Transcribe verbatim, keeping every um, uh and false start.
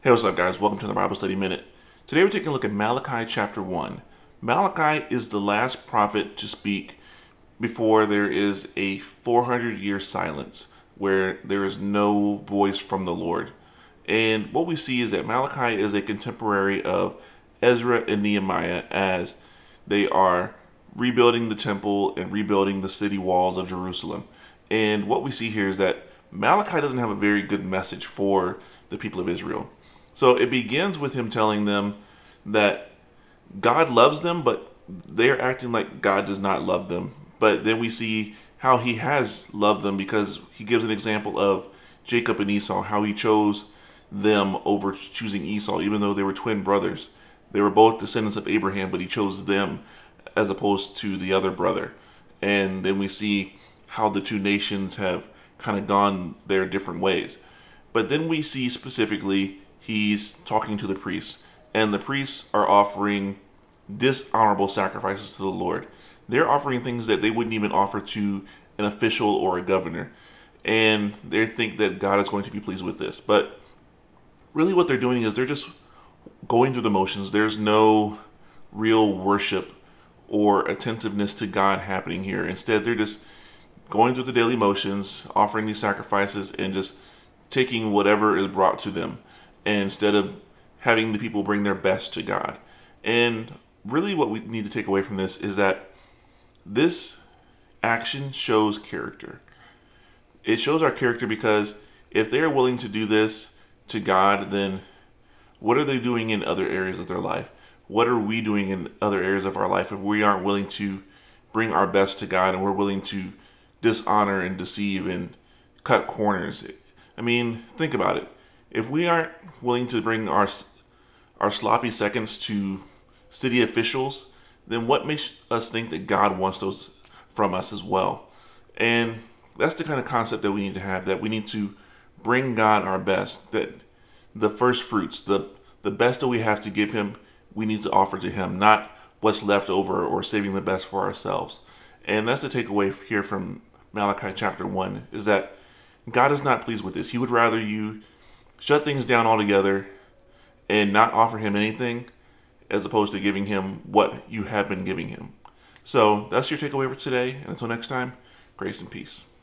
Hey, what's up, guys? Welcome to the Bible Study Minute. Today we're taking a look at Malachi chapter one. Malachi is the last prophet to speak before there is a four hundred year silence where there is no voice from the Lord. And what we see is that Malachi is a contemporary of Ezra and Nehemiah as they are rebuilding the temple and rebuilding the city walls of Jerusalem. And what we see here is that Malachi doesn't have a very good message for the people of Israel. So it begins with him telling them that God loves them, but they're acting like God does not love them. But then we see how he has loved them, because he gives an example of Jacob and Esau, how he chose them over choosing Esau, even though they were twin brothers. They were both descendants of Abraham, but he chose them as opposed to the other brother. And then we see how the two nations have kind of gone their different ways. But then we see specifically he's talking to the priests, and the priests are offering dishonorable sacrifices to the Lord. They're offering things that they wouldn't even offer to an official or a governor. And they think that God is going to be pleased with this. But really what they're doing is they're just going through the motions. There's no real worship or attentiveness to God happening here. Instead, they're just going through the daily motions, offering these sacrifices, and just taking whatever is brought to them, and instead of having the people bring their best to God. And really what we need to take away from this is that this action shows character. It shows our character, because if they're willing to do this to God, then what are they doing in other areas of their life? What are we doing in other areas of our life if we aren't willing to bring our best to God, and we're willing to dishonor and deceive and cut corners? I mean, think about it. If we aren't willing to bring our our sloppy seconds to city officials, then what makes us think that God wants those from us as well? And that's the kind of concept that we need to have, that we need to bring God our best, that the first fruits, the, the best that we have to give him, we need to offer to him, not what's left over or saving the best for ourselves. And that's the takeaway here from Malachi chapter one, is that God is not pleased with this. He would rather you shut things down altogether and not offer him anything, as opposed to giving him what you have been giving him. So that's your takeaway for today. And until next time, grace and peace.